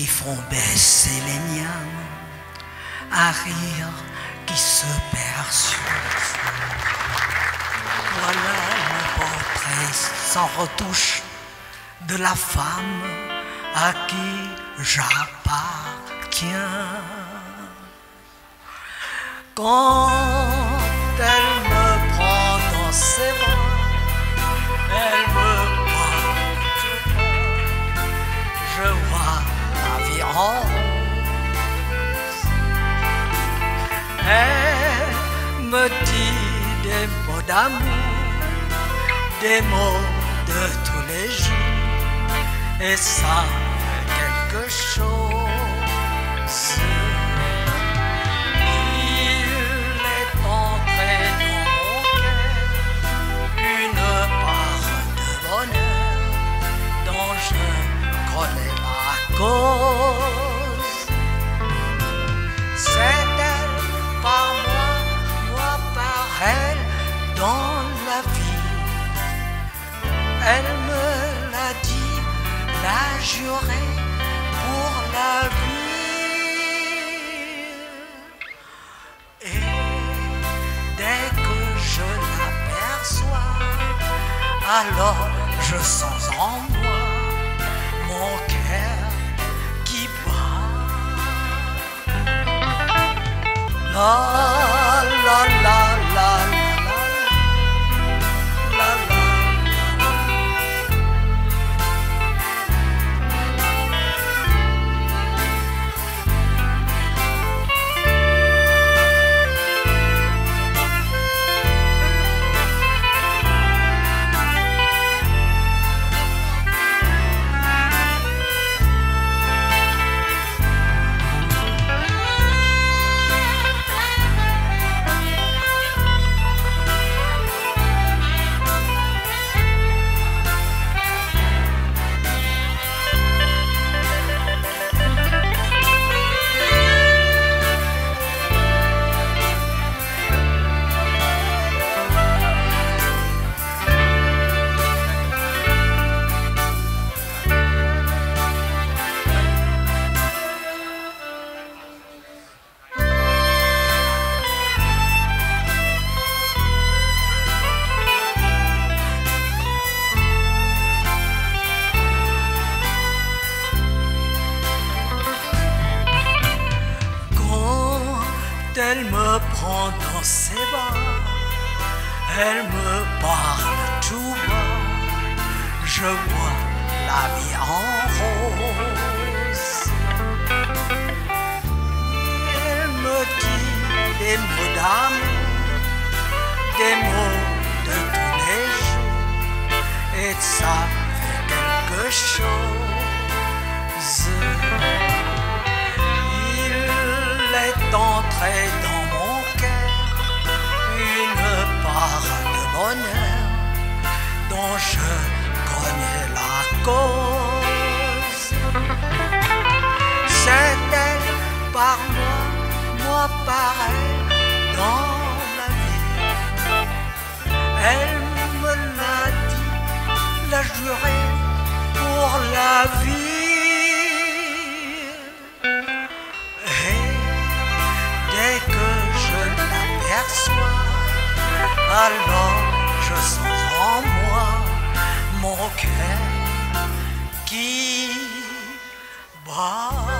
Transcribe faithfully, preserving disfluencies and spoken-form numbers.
font baisser les miens, un rire qui se perd sur le front. Voilà mon portrait sans retouche de la femme à qui j'appartiens. Quand elle me prend dans ses bras, elle me parle tout bas, je vois la vie en rose. Elle me dit des mots d'amour, des mots de tous les jours, et ça fait quelque chose. Il est entré dans mon cœur une part de bonheur dont je connais la cause. C'est elle par moi, moi par elle dans la vie. Elle me l'a dit, l'a juré pour la vie. Et dès que je l'aperçois, alors je sens en moi mon cœur qui bat. La la la la la la la. Elle me prend dans ses bras, elle me parle tout bas, je vois la vie en rose. Elle me dit des mots d'amour, des mots de tous les jours, et ça fait quelque chose. Il est entré dans mon cœur une part de bonheur dont je connais la cause. C'est elle par moi, moi par elle dans la vie. Elle me l'a dit, l'a juré pour la vie. Dès que je l'aperçois, alors je sens en moi mon cœur qui bat.